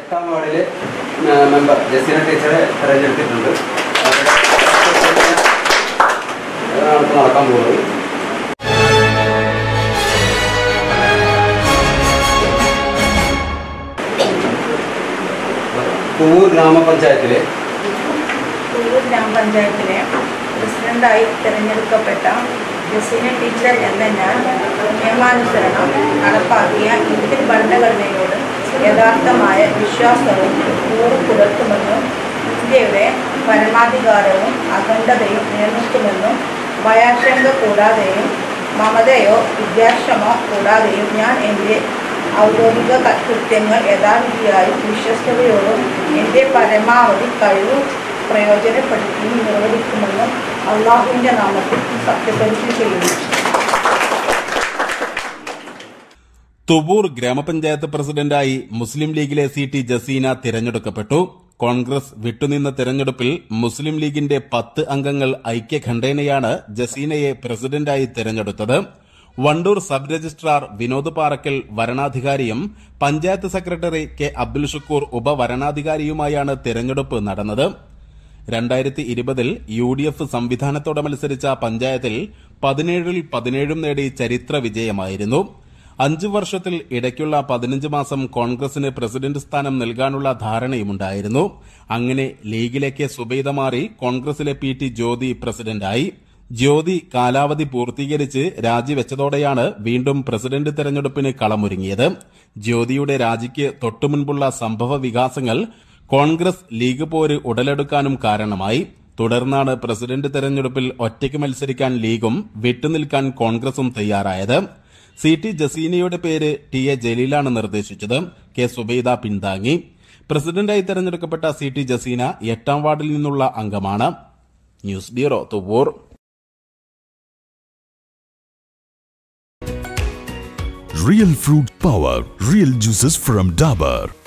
8ാം വാർഡിലെ മെമ്പർ ജസീന ടീച്ചറെ തിരഞ്ഞെടുത്തിട്ടുണ്ട്. നടക്കാൻ പോകുന്നത് പൂവൂർ ഗ്രാമപഞ്ചായത്തിലെ പ്രസിഡന്റായി തിരഞ്ഞെടുക്കപ്പെട്ട ജസീന ടീച്ചർ എന്ന ഞാൻ നിയമാനുസരണം നടപ്പാക്കിയ ഇന്ത്യൻ ഭരണഘടനയോട് യഥാർത്ഥമായ വിശ്വാസവും കൂറ് പുലർത്തുമെന്നും ഇന്ത്യയുടെ പരമാധികാരവും അഖണ്ഡതയും നിലനിർത്തുമെന്നും ഭയാശങ്ക കൂടാതെയും മമതയോ വിദ്യാശ്രമോ കൂടാതെയും ഞാൻ എൻ്റെ ഔദ്യോഗിക കൃത്യങ്ങൾ യഥാവിധിയായും വിശ്വസ്തയോടും എൻ്റെ പരമാവധി കഴിവ് പ്രയോജനപ്പെടുത്തി നിർവഹിക്കുമെന്നും അള്ളാഹുവിൻ്റെ നാമത്തിൽ സത്യപ്രതിജ്ഞ ചെയ്യുന്നു. തുവൂർ ഗ്രാമപഞ്ചായത്ത് പ്രസിഡന്റായി മുസ്ലിം ലീഗിലെ CT ജസീന തിരഞ്ഞെടുക്കപ്പെട്ടു. കോൺഗ്രസ് വിട്ടുനിന്ന തിരഞ്ഞെടുപ്പിൽ മുസ്ലിം ലീഗിന്റെ 10 അംഗങ്ങൾ ഐക്യകണ്ഠേനയാണ് ജസീനയെ പ്രസിഡന്റായി തിരഞ്ഞെടുത്തത്. വണ്ടൂർ സബ് രജിസ്ട്രാർ വിനോദ് പാറക്കൽ വരണാധികാരിയും പഞ്ചായത്ത് സെക്രട്ടറി കെ അബ്ദുൽ ഷുക്കൂർ ഉപവരണാധികാരിയുമായാണ് തിരഞ്ഞെടുപ്പ് നടന്നത്. 2020 UDF സംവിധാനത്തോടെ മത്സരിച്ച പഞ്ചായത്തിൽ 17 നേടി ചരിത്ര വിജയമായിരുന്നു. 5 വർഷത്തിൽ ഇടയ്ക്കുള്ള 15 മാസം കോൺഗ്രസിന് പ്രസിഡന്റ് സ്ഥാനം നൽകാനുള്ള ധാരണയുമുണ്ടായിരുന്നു. അങ്ങനെ ലീഗിലേക്ക് സുബൈദ മാറി കോൺഗ്രസിലെ PT ജ്യോതി പ്രസിഡന്റായി. ജ്യോതി കാലാവധി പൂർത്തീകരിച്ച് രാജിവെച്ചതോടെയാണ് വീണ്ടും പ്രസിഡന്റ് തെരഞ്ഞെടുപ്പിന് കളമൊരുങ്ങിയത്. ജ്യോതിയുടെ രാജിക്ക് തൊട്ടുമുൻപുള്ള സംഭവ വികാസങ്ങൾ കോൺഗ്രസ് ലീഗ് പോര് ഉടലെടുക്കാനും കാരണമായി. തുടർന്നാണ് പ്രസിഡന്റ് തെരഞ്ഞെടുപ്പിൽ ഒറ്റയ്ക്ക് മത്സരിക്കാൻ ലീഗും വിട്ടുനിൽക്കാൻ കോൺഗ്രസും തയ്യാറായത്. CT ജസീനയുടെ പേര് TA ജലീലാണ് നിർദ്ദേശിച്ചത്. K സുബൈദ പിന്താങ്ങി. പ്രസിഡന്റായി തെരഞ്ഞെടുക്കപ്പെട്ട CT ജസീന 8ാം വാർഡിൽ നിന്നുള്ള അംഗമാണ്. News bureau, Thuvvur. Real fruit power, real juices from Dabur.